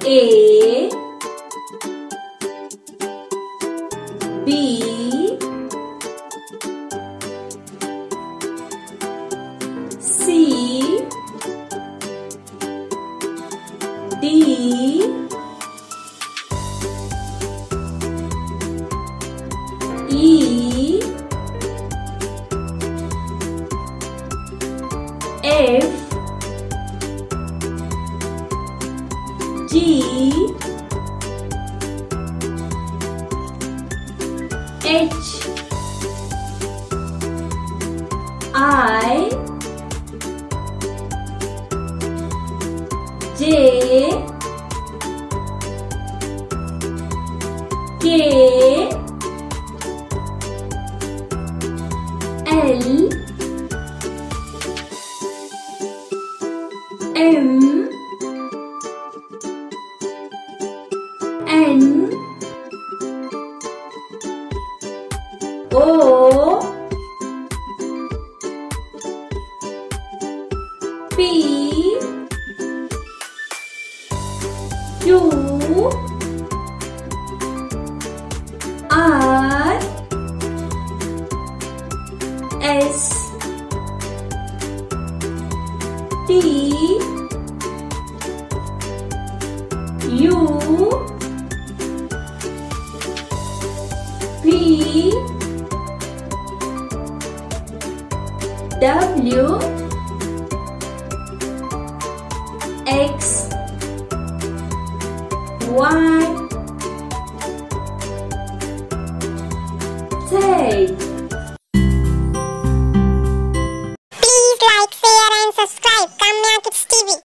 A B C D E F G H I J K L M N O P Q R S T U P W X Y